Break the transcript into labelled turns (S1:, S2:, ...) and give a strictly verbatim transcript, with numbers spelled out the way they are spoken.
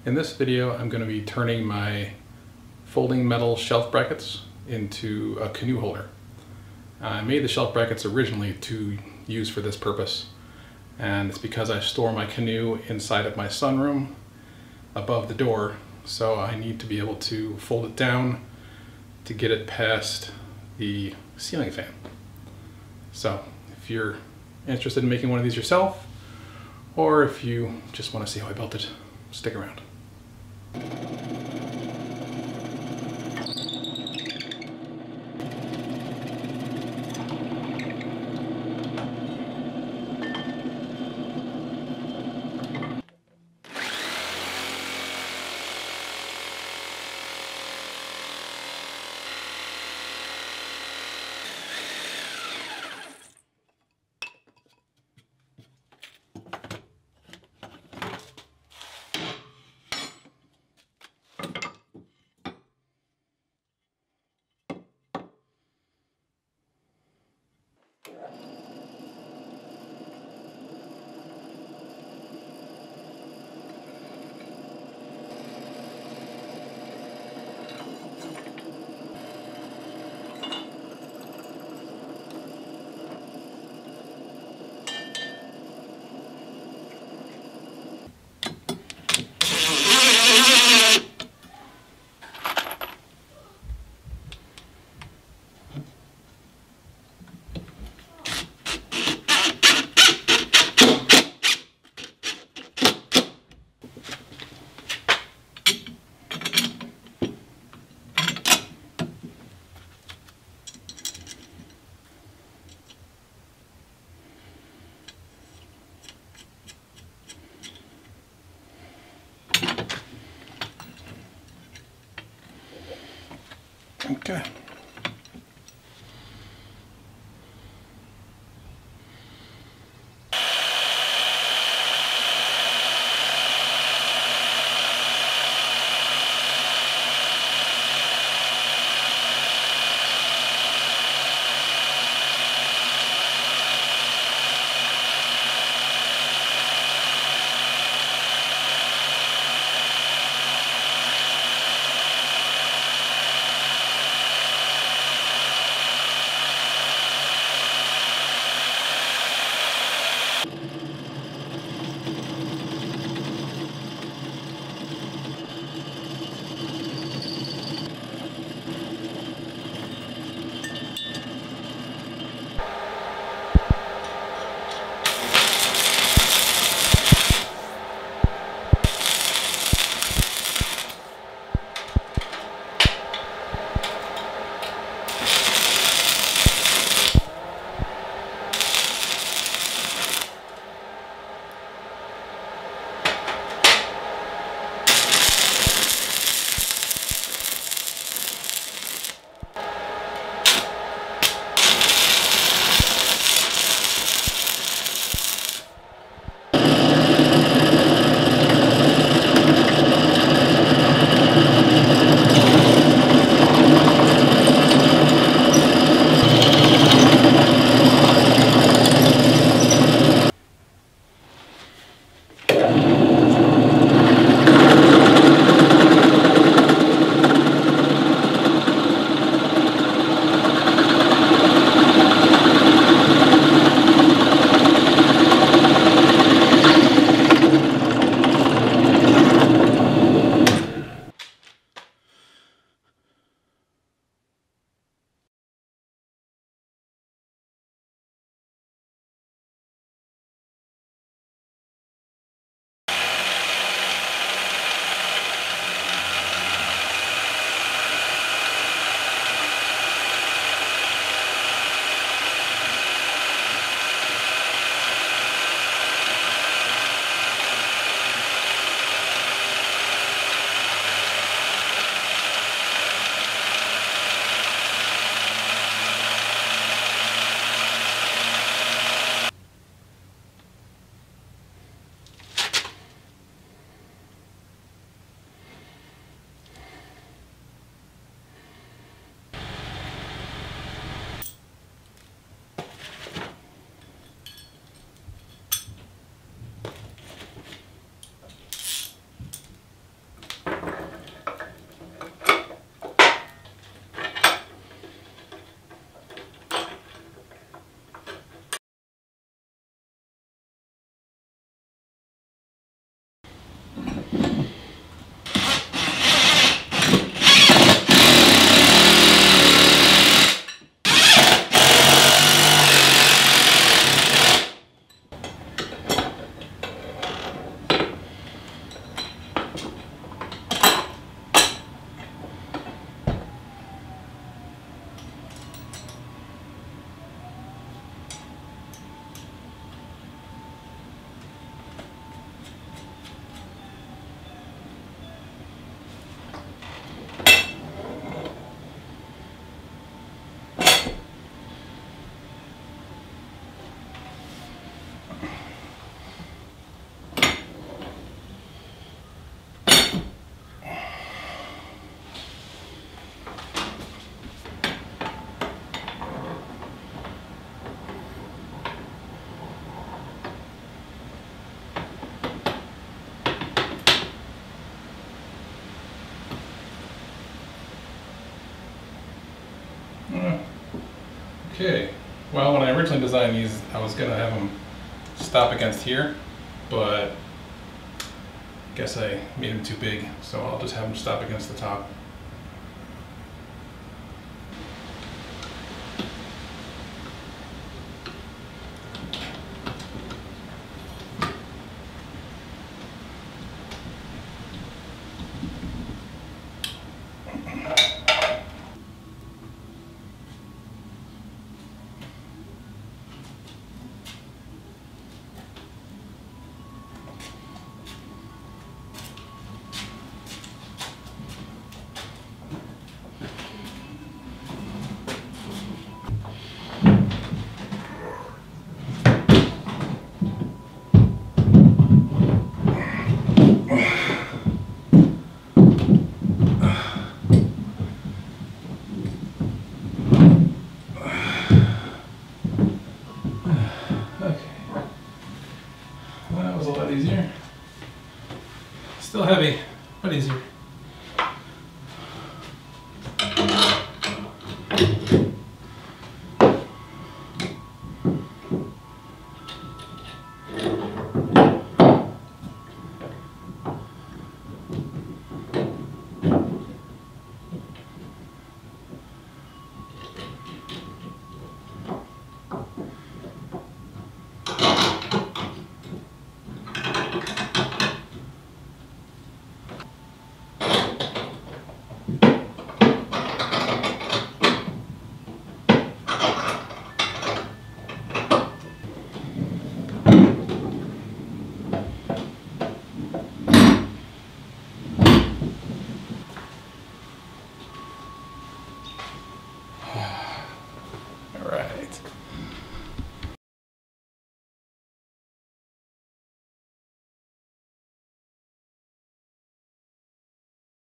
S1: In this video, I'm going to be turning my folding metal shelf brackets into a canoe holder. I made the shelf brackets originally to use for this purpose, and it's because I store my canoe inside of my sunroom above the door, so I need to be able to fold it down to get it past the ceiling fan. So if you're interested in making one of these yourself, or if you just want to see how I built it, stick around. Okay. Okay, well, when I originally designed these, I was going to have them stop against here, but I guess I made them too big, so I'll just have them stop against the top. That was a lot easier. Still heavy, but easier.